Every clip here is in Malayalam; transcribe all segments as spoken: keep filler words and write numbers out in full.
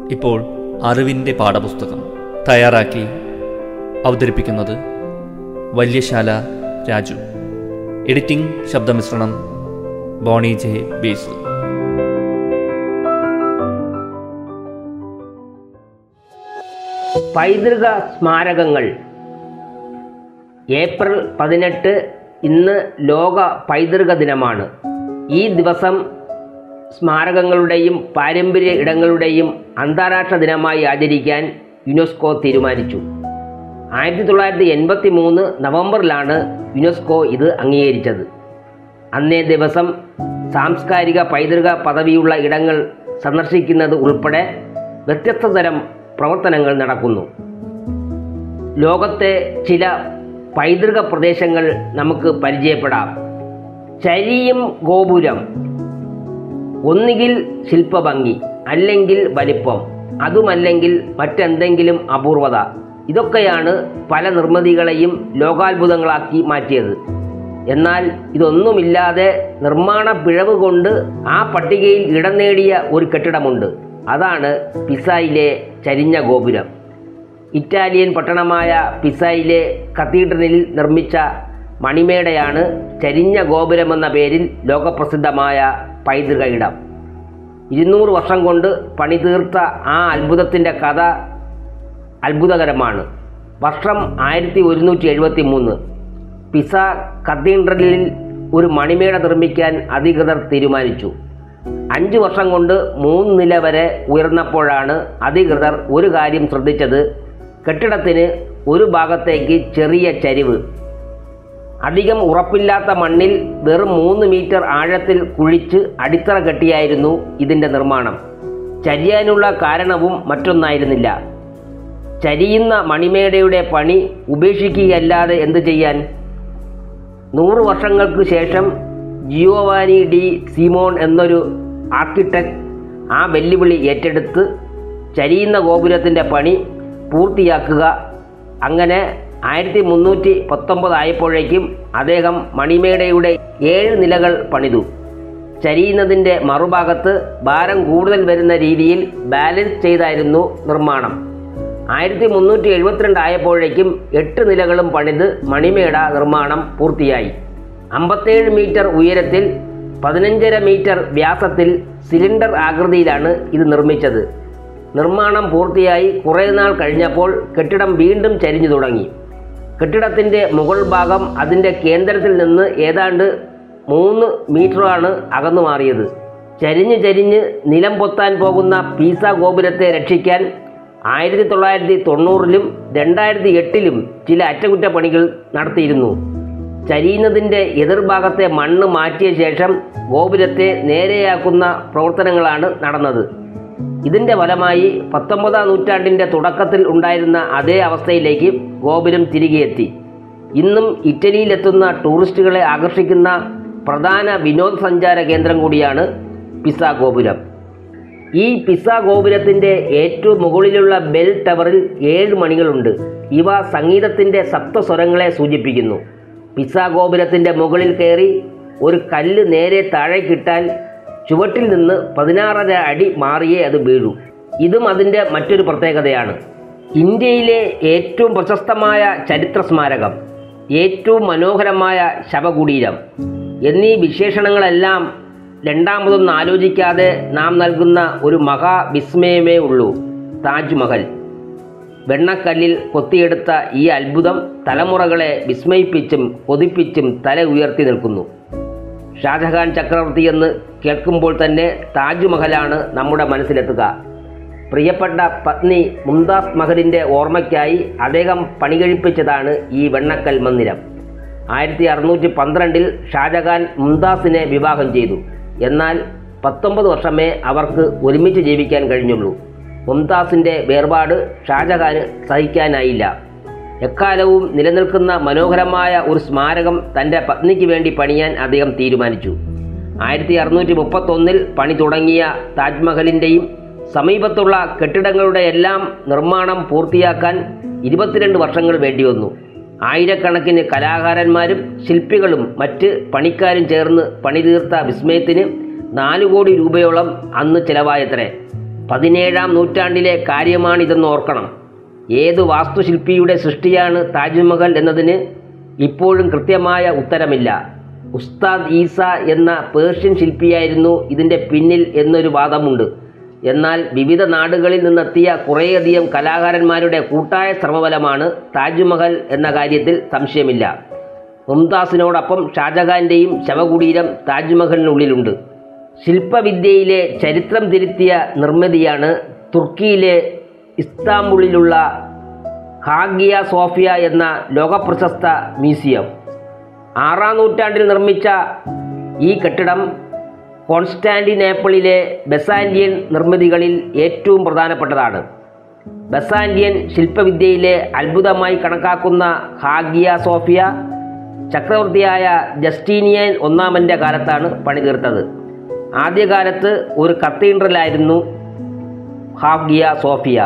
ഇപ്പോൾ അറിവിൻ്റെ പാഠപുസ്തകം തയ്യാറാക്കി അവതരിപ്പിക്കുന്നത് വല്യശാല രാജു. എഡിറ്റിംഗ് ശബ്ദമിശ്രണം ബോണി ജെ ബേസ്. പൈതൃക സ്മാരകങ്ങൾ. ഏപ്രിൽ പതിനെട്ട് ഇന്ന് ലോക പൈതൃക ദിനമാണ്. ഈ ദിവസം സ്മാരകങ്ങളുടെയും പാരമ്പര്യ ഇടങ്ങളുടെയും അന്താരാഷ്ട്ര ദിനമായി ആചരിക്കാൻ യുനെസ്കോ തീരുമാനിച്ചു. ആയിരത്തി തൊള്ളായിരത്തി എൺപത്തി മൂന്ന് നവംബറിലാണ് യുനെസ്കോ ഇത് അംഗീകരിച്ചത്. അന്നേ ദിവസം സാംസ്കാരിക പൈതൃക പദവിയുള്ള ഇടങ്ങൾ സന്ദർശിക്കുന്നത് ഉൾപ്പെടെ വ്യത്യസ്ത തരം പ്രവർത്തനങ്ങൾ നടക്കുന്നു. ലോകത്തെ ചില പൈതൃക പ്രദേശങ്ങൾ നമുക്ക് പരിചയപ്പെടാം. ചരിയും ഗോപുരം. ഒന്നുകിൽ ശില്പഭംഗി, അല്ലെങ്കിൽ വലിപ്പം, അതുമല്ലെങ്കിൽ മറ്റെന്തെങ്കിലും അപൂർവത. ഇതൊക്കെയാണ് പല നിർമ്മിതികളെയും ലോകാത്ഭുതങ്ങളാക്കി മാറ്റിയത്. എന്നാൽ ഇതൊന്നുമില്ലാതെ നിർമ്മാണ പിഴവ് കൊണ്ട് ആ പട്ടികയിൽ ഇടം നേടിയ ഒരു കെട്ടിടമുണ്ട്. അതാണ് പിസയിലെ ചരിഞ്ഞ ഗോപുരം. ഇറ്റാലിയൻ പട്ടണമായ പിസയിലെ കത്തീഡ്രലിൽ നിർമ്മിച്ച മണിമേടയാണ് ചരിഞ്ഞ ഗോപുരമെന്ന പേരിൽ ലോകപ്രസിദ്ധമായ പൈതൃക ഇടം. ഇരുന്നൂറ് വർഷം കൊണ്ട് പണിതീർത്ത ആ അത്ഭുതത്തിൻ്റെ കഥ അത്ഭുതകരമാണ്. വർഷം ആയിരത്തി ഒരുന്നൂറ്റി എഴുപത്തി മൂന്ന് പിസ കത്തീഡ്രലിൽ ഒരു മണിമേട നിർമ്മിക്കാൻ അധികൃതർ തീരുമാനിച്ചു. അഞ്ച് വർഷം കൊണ്ട് മൂന്ന് നില വരെ ഉയർന്നപ്പോഴാണ് അധികൃതർ ഒരു കാര്യം ശ്രദ്ധിച്ചത്. കെട്ടിടത്തിന് ഒരു ഭാഗത്തേക്ക് ചെറിയ ചരിവ്. അധികം ഉറപ്പില്ലാത്ത മണ്ണിൽ വെറും മൂന്ന് മീറ്റർ ആഴത്തിൽ കുഴിച്ച് അടിത്തറ കെട്ടിയായിരുന്നു ഇതിൻ്റെ നിർമ്മാണം. ചരിയാനുള്ള കാരണവും മറ്റൊന്നായിരുന്നില്ല. ചരിയുന്ന മണിമേടയുടെ പണി ഉപേക്ഷിക്കുകയല്ലാതെ എന്ത് ചെയ്യാൻ? നൂറ് വർഷങ്ങൾക്ക് ശേഷം ജിയോവാനി ഡി സിമോൺ എന്നൊരു ആർക്കിടെക്ട് ആ വെല്ലുവിളി ഏറ്റെടുത്ത് ചരിയുന്ന ഗോപുരത്തിൻ്റെ പണി പൂർത്തിയാക്കുക. അങ്ങനെ ആയിരത്തി മുന്നൂറ്റി പത്തൊമ്പത് ആയപ്പോഴേക്കും അദ്ദേഹം മണിമേടയുടെ ഏഴ് നിലകൾ പണിതു. ചരിയുന്നതിൻ്റെ മറുഭാഗത്ത് ഭാരം കൂടുതൽ വരുന്ന രീതിയിൽ ബാലൻസ് ചെയ്തായിരുന്നു നിർമ്മാണം. ആയിരത്തി മുന്നൂറ്റി എഴുപത്തിരണ്ട് ആയപ്പോഴേക്കും എട്ട് നിലകളും പണിത് മണിമേട നിർമ്മാണം പൂർത്തിയായി. അമ്പത്തേഴ് മീറ്റർ ഉയരത്തിൽ പതിനഞ്ചര മീറ്റർ വ്യാസത്തിൽ സിലിണ്ടർ ആകൃതിയിലാണ് ഇത് നിർമ്മിച്ചത്. നിർമ്മാണം പൂർത്തിയായി കുറേ നാൾ കഴിഞ്ഞപ്പോൾ കെട്ടിടം വീണ്ടും ചരിഞ്ഞു തുടങ്ങി. കെട്ടിടത്തിൻ്റെ മുകൾ ഭാഗം അതിൻ്റെ കേന്ദ്രത്തിൽ നിന്ന് ഏതാണ്ട് മൂന്ന് മീറ്ററാണ് അകന്നു മാറിയത്. ചരിഞ്ഞ് ചരിഞ്ഞ് നിലം പൊത്താൻ പോകുന്ന പീസ ഗോപുരത്തെ രക്ഷിക്കാൻ ആയിരത്തി തൊള്ളായിരത്തി തൊണ്ണൂറിലും രണ്ടായിരത്തി എട്ടിലും ചില അറ്റകുറ്റപ്പണികൾ നടത്തിയിരുന്നു. ചരിയുന്നതിൻ്റെ എതിർഭാഗത്തെ മണ്ണ് മാറ്റിയ ശേഷം ഗോപുരത്തെ നേരെയാക്കുന്ന പ്രവർത്തനങ്ങളാണ് നടന്നത്. ഇതിൻ്റെ ഫലമായി പത്തൊമ്പതാം നൂറ്റാണ്ടിൻ്റെ തുടക്കത്തിൽ ഉണ്ടായിരുന്ന അതേ അവസ്ഥയിലേക്ക് ഗോപുരം തിരികെ എത്തി. ഇന്നും ഇറ്റലിയിലെത്തുന്ന ടൂറിസ്റ്റുകളെ ആകർഷിക്കുന്ന പ്രധാന വിനോദസഞ്ചാര കേന്ദ്രം കൂടിയാണ് പിസ ഗോപുരം. ഈ പിസ ഗോപുരത്തിൻ്റെ ഏറ്റവും മുകളിലുള്ള ബെൽ ടവറിൽ ഏഴ് മണികളുണ്ട്. ഇവ സംഗീതത്തിൻ്റെ സപ്തസ്വരങ്ങളെ സൂചിപ്പിക്കുന്നു. പിസ ഗോപുരത്തിൻ്റെ മുകളിൽ കയറി ഒരു കല്ല് നേരെ താഴേക്കിട്ടാൽ ചുവട്ടിൽ നിന്ന് പതിനാറര അടി മാറിയേ അത് വീഴൂ. ഇതും അതിൻ്റെ മറ്റൊരു പ്രത്യേകതയാണ്. ഇന്ത്യയിലെ ഏറ്റവും പ്രശസ്തമായ ചരിത്ര സ്മാരകം, ഏറ്റവും മനോഹരമായ ശവകുടീരം എന്നീ വിശേഷണങ്ങളെല്ലാം രണ്ടാമതൊന്നും ആലോചിക്കാതെ നാം നൽകുന്ന ഒരു മഹാവിസ്മയമേ ഉള്ളൂ: താജ്മഹൽ. വെണ്ണക്കല്ലിൽ കൊത്തിയെടുത്ത ഈ അത്ഭുതം തലമുറകളെ വിസ്മയിപ്പിച്ചും കൊതിപ്പിച്ചും തല ഉയർത്തി നിൽക്കുന്നു. ഷാജഹാൻ ചക്രവർത്തി എന്ന് കേൾക്കുമ്പോൾ തന്നെ താജ്മഹലാണ് നമ്മുടെ മനസ്സിലെത്തുക. പ്രിയപ്പെട്ട പത്നി മുംതാസ് മഹലിൻ്റെ ഓർമ്മയ്ക്കായി അദ്ദേഹം പണികഴിപ്പിച്ചതാണ് ഈ വെണ്ണക്കൽ മന്ദിരം. ആയിരത്തി അറുന്നൂറ്റി പന്ത്രണ്ടിൽ ഷാജഹാൻ മുംതാസിനെ വിവാഹം ചെയ്തു. എന്നാൽ പത്തൊമ്പത് വർഷമേ അവർക്ക് ഒരുമിച്ച് ജീവിക്കാൻ കഴിഞ്ഞുള്ളൂ. മുംതാസിൻ്റെ വേർപാട് ഷാജഹാന് സഹിക്കാനായില്ല. എക്കാലവും നിലനിൽക്കുന്ന മനോഹരമായ ഒരു സ്മാരകം തൻ്റെ പത്നിക്ക് വേണ്ടി പണിയാൻ അദ്ദേഹം തീരുമാനിച്ചു. ആയിരത്തി അറുന്നൂറ്റി മുപ്പത്തൊന്നിൽ പണി തുടങ്ങിയ താജ്മഹലിൻ്റെയും സമീപത്തുള്ള കെട്ടിടങ്ങളുടെ എല്ലാം നിർമ്മാണം പൂർത്തിയാക്കാൻ ഇരുപത്തിരണ്ട് വർഷങ്ങൾ വേണ്ടിവന്നു. ആയിരക്കണക്കിന് കലാകാരന്മാരും ശില്പികളും മറ്റ് പണിക്കാരും ചേർന്ന് പണിതീർത്ത വിസ്മയത്തിന് നാലു കോടി രൂപയോളം അന്ന് ചിലവായത്രേ. പതിനേഴാം നൂറ്റാണ്ടിലെ കാര്യമാണിതെന്ന് ഓർക്കണം. ഏത് വാസ്തുശില്പിയുടെ സൃഷ്ടിയാണ് താജ്മഹൽ എന്നതിന് ഇപ്പോഴും കൃത്യമായ ഉത്തരമില്ല. ഉസ്താദ് ഈസ എന്ന പേർഷ്യൻ ശില്പിയായിരുന്നു ഇതിൻ്റെ പിന്നിൽ എന്നൊരു വാദമുണ്ട്. എന്നാൽ വിവിധ നാടുകളിൽ നിന്നെത്തിയ കുറേയധികം കലാകാരന്മാരുടെ കൂട്ടായ ശ്രമഫലമാണ് താജ്മഹൽ എന്ന കാര്യത്തിൽ സംശയമില്ല. മുംതാസിനോടൊപ്പം ഷാജഹാൻ്റെയും ശവകുടീരം താജ്മഹലിനുള്ളിലുണ്ട്. ശില്പവിദ്യയിലെ ചരിത്രം തിരുത്തിയ നിർമ്മിതിയാണ് തുർക്കിയിലെ ഇസ്താംബുളിലുള്ള ഹാഗിയ സോഫിയ എന്ന ലോകപ്രശസ്ത മ്യൂസിയം. ആറാം നൂറ്റാണ്ടിൽ നിർമ്മിച്ച ഈ കെട്ടിടം കോൺസ്റ്റാന്റിനോപ്പിളിലെ ബസാന്റിയൻ നിർമ്മിതികളിൽ ഏറ്റവും പ്രധാനപ്പെട്ടതാണ്. ബസാന്റിയൻ ശില്പവിദ്യയിലെ അത്ഭുതമായി കണക്കാക്കുന്ന ഹാഗിയ സോഫിയ ചക്രവർത്തിയായ ജസ്റ്റീനിയൻ ഒന്നാമൻ്റെ കാലത്താണ് പണിതീർത്തത്. ആദ്യകാലത്ത് ഒരു കത്തീഡ്രലായിരുന്നു Hagia Sophia.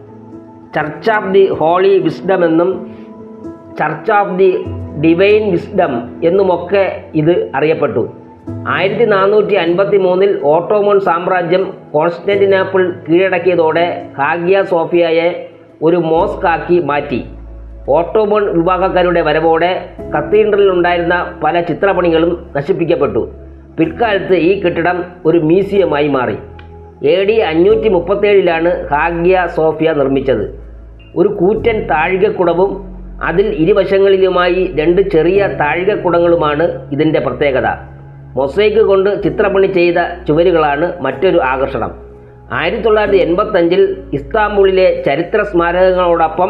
Church of the holy wisdom എന്നും church of the divine wisdom എന്നുമൊക്കെ ഇത് അറിയപ്പെട്ടു. ആയിരത്തി നാനൂറ്റി അൻപത്തി മൂന്നിൽ ഓട്ടോമൻ സാമ്രാജ്യം കോൺസ്റ്റാന്റിനോപ്പിൾ കീഴടക്കിയതോടെ ഹാഗിയ സോഫിയയെ ഒരു മോസ്കാക്കി മാറ്റി. ഓട്ടോമൻ വിഭാഗക്കാരുടെ വരവോടെ കത്തീഡ്രലിൽ ഉണ്ടായിരുന്ന പല ചിത്രപ്പണികളും നശിപ്പിക്കപ്പെട്ടു. പിൽക്കാലത്ത് ഈ കെട്ടിടം ഒരു മ്യൂസിയമായി മാറി. എ ഡി അഞ്ഞൂറ്റി മുപ്പത്തേഴിലാണ് ഹാഗിയ സോഫിയ നിർമ്മിച്ചത്. ഒരു കൂറ്റൻ താഴികക്കുടവും അതിൽ ഇരുവശങ്ങളിലുമായി രണ്ട് ചെറിയ താഴികക്കുടങ്ങളുമാണ് ഇതിൻ്റെ പ്രത്യേകത. മൊസൈക്ക് കൊണ്ട് ചിത്രപ്പണി ചെയ്ത ചുവരുകളാണ് മറ്റൊരു ആകർഷണം. ആയിരത്തി തൊള്ളായിരത്തി എൺപത്തഞ്ചിൽ ഇസ്താംബുളിലെ ചരിത്ര സ്മാരകങ്ങളോടൊപ്പം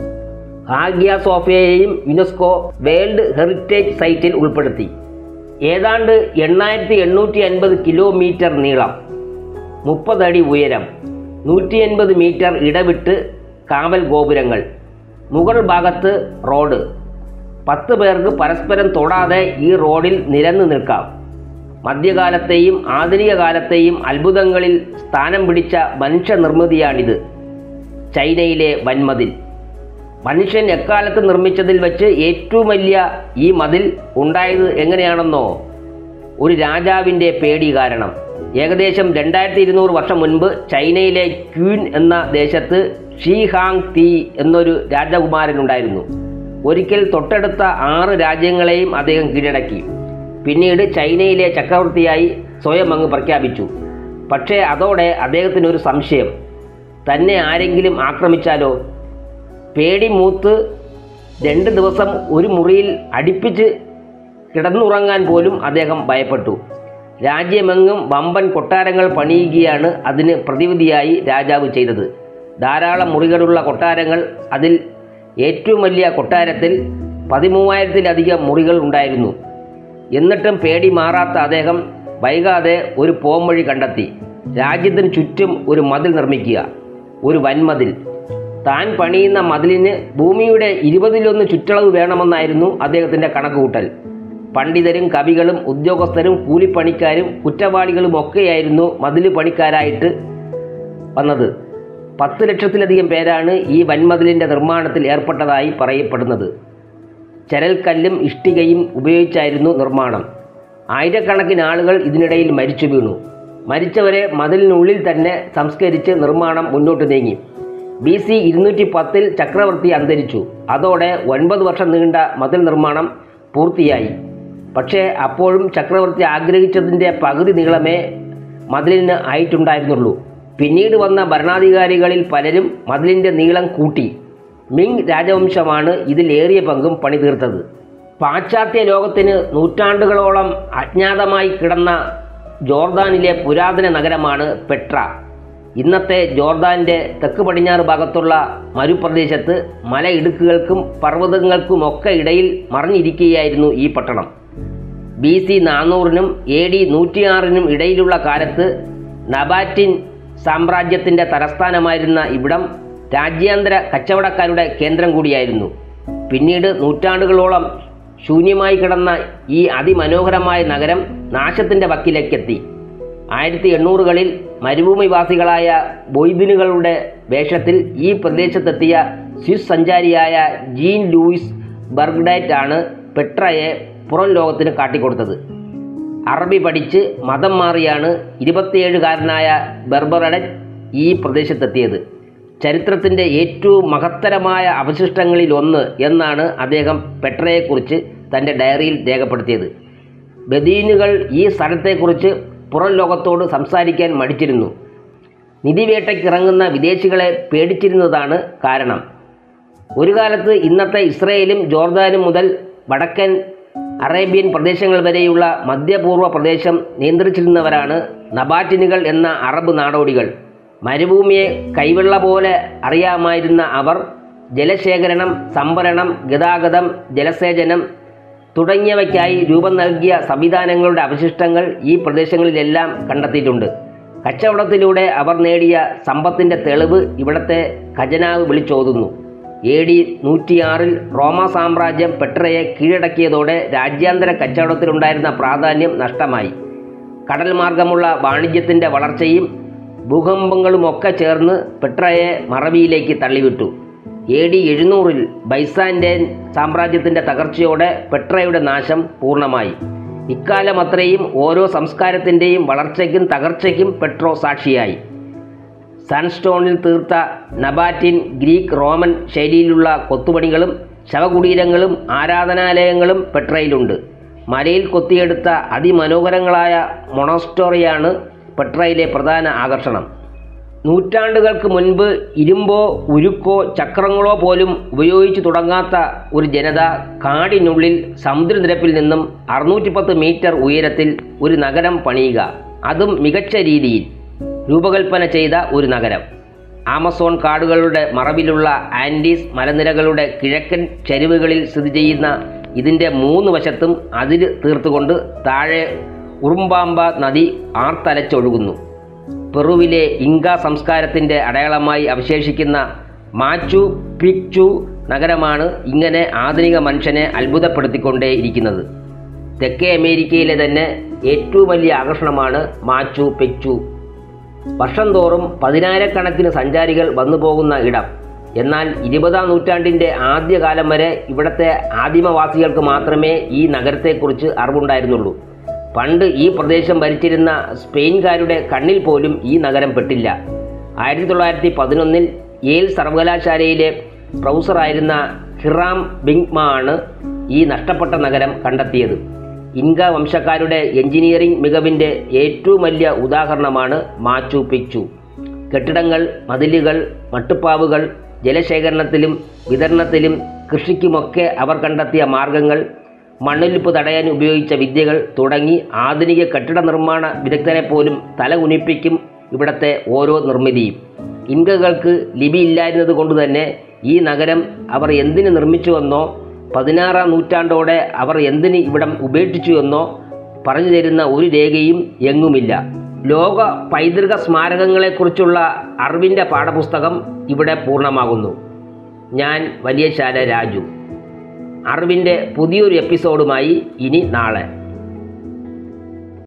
ഹാഗിയ സോഫിയയെയും യുനെസ്കോ വേൾഡ് ഹെറിറ്റേജ് സൈറ്റിൽ ഉൾപ്പെടുത്തി. ഏതാണ്ട് എണ്ണായിരത്തി എണ്ണൂറ്റി അൻപത് കിലോമീറ്റർ നീളം, മുപ്പതടി ഉയരം, നൂറ്റി എൺപത് മീറ്റർ ഇടവിട്ട് കാവൽ ഗോപുരങ്ങൾ, മുകൾ ഭാഗത്ത് റോഡ്. പത്ത് പേർക്ക് പരസ്പരം തൊടാതെ ഈ റോഡിൽ നിരന്നു നിൽക്കാം. മധ്യകാലത്തെയും ആധുനിക കാലത്തെയും അത്ഭുതങ്ങളിൽ സ്ഥാനം പിടിച്ച മനുഷ്യനിർമ്മിതിയാണിത്. ചൈനയിലെ വൻമതിൽ. മനുഷ്യൻ എക്കാലത്ത് നിർമ്മിച്ചതിൽ വെച്ച് ഏറ്റവും വലിയ ഈ മതിൽ ഉണ്ടായത് എങ്ങനെയാണെന്നോ? ഒരു രാജാവിൻ്റെ പേടി കാരണം. ഏകദേശം രണ്ടായിരത്തി ഇരുന്നൂറ് വർഷം മുൻപ് ചൈനയിലെ ക്യൂൻ എന്ന ദേശത്ത് ഷീ ഹാങ് തീ എന്നൊരു രാജകുമാരനുണ്ടായിരുന്നു. ഒരിക്കൽ തൊട്ടടുത്ത ആറ് രാജ്യങ്ങളെയും അദ്ദേഹം കീഴടക്കി. പിന്നീട് ചൈനയിലെ ചക്രവർത്തിയായി സ്വയം അങ്ങ് പ്രഖ്യാപിച്ചു. പക്ഷേ അതോടെ അദ്ദേഹത്തിനൊരു സംശയം, തന്നെ ആരെങ്കിലും ആക്രമിച്ചാലോ? പേടി മൂത്ത് രണ്ട് ദിവസം ഒരു മുറിയിൽ അടുപ്പിച്ച് കിടന്നുറങ്ങാൻ പോലും അദ്ദേഹം ഭയപ്പെട്ടു. രാജ്യമെങ്ങും വമ്പൻ കൊട്ടാരങ്ങൾ പണിയുകയാണ് അതിന് പ്രതിവിധിയായി രാജാവ് ചെയ്തത്. ധാരാളം മുറികളുള്ള കൊട്ടാരങ്ങൾ. അതിൽ ഏറ്റവും വലിയ കൊട്ടാരത്തിൽ പതിമൂവായിരത്തിലധികം മുറികൾ ഉണ്ടായിരുന്നു. എന്നിട്ടും പേടി മാറാത്ത അദ്ദേഹം വൈകാതെ ഒരു പോംവഴി കണ്ടെത്തി. രാജ്യത്തിന് ചുറ്റും ഒരു മതിൽ നിർമ്മിക്കുക, ഒരു വൻമതിൽ. താൻ പണിയുന്ന മതിലിന് ഭൂമിയുടെ ഇരുപതിലൊന്ന് ചുറ്റളവ് വേണമെന്നായിരുന്നു അദ്ദേഹത്തിൻ്റെ കണക്കുകൂട്ടൽ. പണ്ഡിതരും കവികളും ഉദ്യോഗസ്ഥരും കൂലിപ്പണിക്കാരും കുറ്റവാളികളും ഒക്കെയായിരുന്നു മതിൽ പണിക്കാരായിട്ട് വന്നത്. പത്ത് ലക്ഷത്തിലധികം പേരാണ് ഈ വൻമതിലിൻ്റെ നിർമ്മാണത്തിൽ ഏർപ്പെട്ടതായി പറയപ്പെടുന്നത്. ചരൽക്കല്ലും ഇഷ്ടികയും ഉപയോഗിച്ചായിരുന്നു നിർമ്മാണം. ആയിരക്കണക്കിന് ആളുകൾ ഇതിനിടയിൽ മരിച്ചു വീണു. മരിച്ചവരെ മതിലിനുള്ളിൽ തന്നെ സംസ്കരിച്ച് നിർമ്മാണം മുന്നോട്ട് നീങ്ങി. ബി സി ഇരുന്നൂറ്റി പത്തിൽ ചക്രവർത്തി അന്തരിച്ചു. അതോടെ ഒൻപത് വർഷം നീണ്ട മതിൽ നിർമ്മാണം പൂർത്തിയായി. പക്ഷേ അപ്പോഴും ചക്രവർത്തി ആഗ്രഹിച്ചതിൻ്റെ പകുതി നീളമേ മതിലിന് ആയിട്ടുണ്ടായിരുന്നുള്ളൂ. പിന്നീട് വന്ന ഭരണാധികാരികളിൽ പലരും മതിലിൻ്റെ നീളം കൂട്ടി. മിങ് രാജവംശമാണ് ഇതിൽ ഏറിയ പങ്കും പണിതീർത്തത്. പാശ്ചാത്യ ലോകത്തിന് നൂറ്റാണ്ടുകളോളം അജ്ഞാതമായി കിടന്ന ജോർദാനിലെ പുരാതന നഗരമാണ് പെട്ര. ഇന്നത്തെ ജോർദാൻ്റെ തെക്ക് പടിഞ്ഞാറ് ഭാഗത്തുള്ള മരുപ്രദേശത്ത് മലയിടുക്കുകൾക്കും പർവ്വതങ്ങൾക്കുമൊക്കെ ഇടയിൽ മറഞ്ഞിരിക്കുകയായിരുന്നു ഈ പട്ടണം. ബി സി നാനൂറിനും എ ഡി നൂറ്റിയാറിനും ഇടയിലുള്ള കാലത്ത് നബാറ്റിൻ സാമ്രാജ്യത്തിൻ്റെ തലസ്ഥാനമായിരുന്ന ഇവിടം രാജ്യാന്തര കച്ചവടക്കാരുടെ കേന്ദ്രം കൂടിയായിരുന്നു. പിന്നീട് നൂറ്റാണ്ടുകളോളം ശൂന്യമായി കിടന്ന ഈ അതിമനോഹരമായ നഗരം നാശത്തിൻ്റെ വക്കിലേക്കെത്തി. ആയിരത്തി എണ്ണൂറുകളിൽ മരുഭൂമിവാസികളായ ബൊയ്ദിനുകളുടെ വേഷത്തിൽ ഈ പ്രദേശത്തെത്തിയ സ്വിസ് സഞ്ചാരിയായ ജീൻ ലൂയിസ് ബർഗ്ഡേറ്റ് ആണ് പെട്രയെ പുറം ലോകത്തിന് കാട്ടിക്കൊടുത്തത്. അറബി പഠിച്ച് മതം മാറിയാണ് ഇരുപത്തിയേഴുകാരനായ ബെർബറഡറ്റ് ഈ പ്രദേശത്തെത്തിയത്. ചരിത്രത്തിൻ്റെ ഏറ്റവും മഹത്തരമായ അവശിഷ്ടങ്ങളിൽ ഒന്ന് എന്നാണ് അദ്ദേഹം പെട്രയെക്കുറിച്ച് തൻ്റെ ഡയറിയിൽ രേഖപ്പെടുത്തിയത്. ബദീനുകൾ ഈ സ്ഥലത്തെക്കുറിച്ച് പുറം ലോകത്തോട് സംസാരിക്കാൻ മടിച്ചിരുന്നു. നിധിവേട്ടയ്ക്കിറങ്ങുന്ന വിദേശികളെ പേടിച്ചിരുന്നതാണ് കാരണം. ഒരു കാലത്ത് ഇന്നത്തെ ഇസ്രയേലും ജോർദാനും മുതൽ വടക്കൻ അറേബ്യൻ പ്രദേശങ്ങൾ വരെയുള്ള മധ്യപൂർവ്വ പ്രദേശം നിയന്ത്രിച്ചിരുന്നവരാണ് നബാറ്റിനുകൾ എന്ന അറബ് നാടോടികൾ. മരുഭൂമിയെ കൈവെള്ള പോലെ അറിയാമായിരുന്ന അവർ ജലശേഖരണം, സംഭരണം, ഗതാഗതം, ജലസേചനം തുടങ്ങിയവയ്ക്കായി രൂപം നൽകിയ സംവിധാനങ്ങളുടെ അവശിഷ്ടങ്ങൾ ഈ പ്രദേശങ്ങളിലെല്ലാം കണ്ടെത്തിയിട്ടുണ്ട്. കച്ചവടത്തിലൂടെ അവർ നേടിയ സമ്പത്തിൻ്റെ തെളിവ് ഇവിടത്തെ ഖജനാവ് വിളിച്ചോതുന്നു. എ ഡി നൂറ്റിയാറിൽ റോമ സാമ്രാജ്യം പെട്രയെ കീഴടക്കിയതോടെ രാജ്യാന്തര കച്ചവടത്തിലുണ്ടായിരുന്ന പ്രാധാന്യം നഷ്ടമായി. കടൽ മാർഗമുള്ള വാണിജ്യത്തിൻ്റെ വളർച്ചയും ഭൂകമ്പങ്ങളുമൊക്കെ ചേർന്ന് പെട്രയെ മറവിയിലേക്ക് തള്ളിവിട്ടു. എ ഡി എഴുന്നൂറിൽ ബൈസാൻറ്റൈൻ സാമ്രാജ്യത്തിൻ്റെ തകർച്ചയോടെ പെട്രയുടെ നാശം പൂർണ്ണമായി. ഇക്കാലം അത്രയും ഓരോ സംസ്കാരത്തിൻ്റെയും വളർച്ചയ്ക്കും തകർച്ചയ്ക്കും പെട്രോ സാക്ഷിയായി. സാൻഡ്സ്റ്റോണിൽ തീർത്ത നബാറ്റിൻ, ഗ്രീക്ക്, റോമൻ ശൈലിയിലുള്ള കൊത്തുപണികളും ശവകുടീരങ്ങളും ആരാധനാലയങ്ങളും പെട്രയിലുണ്ട്. മലയിൽ കൊത്തിയെടുത്ത അതിമനോഹരങ്ങളായ മൊണസ്റ്റോറിയാണ് പെട്രയിലെ പ്രധാന ആകർഷണം. നൂറ്റാണ്ടുകൾക്ക് മുൻപ് ഇരുമ്പോ ഉരുക്കോ ചക്രങ്ങളോ പോലും ഉപയോഗിച്ചു തുടങ്ങാത്ത ഒരു ജനത കാടിനുള്ളിൽ സമുദ്രനിരപ്പിൽ നിന്നും അറുന്നൂറ്റി പത്ത് മീറ്റർ ഉയരത്തിൽ ഒരു നഗരം പണിയുക, അതും മികച്ച രീതിയിൽ രൂപകൽപ്പന ചെയ്ത ഒരു നഗരം. ആമസോൺ കാടുകളുടെ മറവിലുള്ള ആൻഡീസ് മലനിരകളുടെ കിഴക്കൻ ചരിവുകളിൽ സ്ഥിതി ചെയ്യുന്ന ഇതിൻ്റെ മൂന്ന് വശത്തും അതിര് തീർത്തുകൊണ്ട് താഴെ ഉറുമ്പാമ്പ നദി ആർത്തലച്ചൊഴുകുന്നു. പെറുവിലെ ഇങ്ക സംസ്കാരത്തിൻ്റെ അടയാളമായി അവശേഷിക്കുന്ന മാച്ചു പിച്ചു നഗരമാണ് ഇങ്ങനെ ആധുനിക മനുഷ്യനെ അത്ഭുതപ്പെടുത്തിക്കൊണ്ടേയിരിക്കുന്നത്. തെക്കേ അമേരിക്കയിലെ തന്നെ ഏറ്റവും വലിയ ആകർഷണമാണ് മാച്ചു പിച്ചു. വർഷം തോറും പതിനായിരക്കണക്കിന് സഞ്ചാരികൾ വന്നു പോകുന്ന ഇടം. എന്നാൽ ഇരുപതാം നൂറ്റാണ്ടിൻ്റെ ആദ്യകാലം വരെ ഇവിടുത്തെ ആദിമവാസികൾക്ക് മാത്രമേ ഈ നഗരത്തെക്കുറിച്ച് അറിവുണ്ടായിരുന്നുള്ളൂ. പണ്ട് ഈ പ്രദേശം ഭരിച്ചിരുന്ന സ്പെയിൻകാരുടെ കണ്ണിൽ പോലും ഈ നഗരം പെട്ടില്ല. ആയിരത്തി തൊള്ളായിരത്തി പതിനൊന്നിൽ യേൽ സർവകലാശാലയിലെ പ്രൊഫസറായിരുന്ന ഹിറാം ബിങ്മ ആണ് ഈ നഷ്ടപ്പെട്ട നഗരം കണ്ടെത്തിയത്. ഇൻക വംശക്കാരുടെ എഞ്ചിനീയറിംഗ് മികവിൻ്റെ ഏറ്റവും വലിയ ഉദാഹരണമാണ് മാച്ചു പിച്ചു. കെട്ടിടങ്ങൾ, മതിലുകൾ, മട്ടുപ്പാവുകൾ, ജലശേഖരണത്തിലും വിതരണത്തിലും കൃഷിക്കുമൊക്കെ അവർ കണ്ടെത്തിയ മാർഗങ്ങൾ, മണ്ണൊലിപ്പ് തടയാൻ ഉപയോഗിച്ച വിദ്യകൾ തുടങ്ങി ആധുനിക കെട്ടിട നിർമ്മാണ വിദഗ്ധരെ പോലും തല കുനിപ്പിക്കും ഇവിടത്തെ ഓരോ നിർമ്മിതിയും. ഇൻകകൾക്ക് ലിപി ഇല്ലായിരുന്നത് കൊണ്ട് തന്നെ ഈ നഗരം അവർ എന്തിന് നിർമ്മിച്ചുവെന്നോ പതിനാറാം നൂറ്റാണ്ടോടെ അവർ എന്തിന് ഇവിടം ഉപേക്ഷിച്ചു എന്നോ പറഞ്ഞു തരുന്ന ഒരു രേഖയും എങ്ങുമില്ല. ലോക പൈതൃക സ്മാരകങ്ങളെക്കുറിച്ചുള്ള അറിവിൻ്റെ പാഠപുസ്തകം ഇവിടെ പൂർണ്ണമാകുന്നു. ഞാൻ വലിയശാല രാജു. അറിവിൻ്റെ പുതിയൊരു എപ്പിസോഡുമായി ഇനി നാളെ.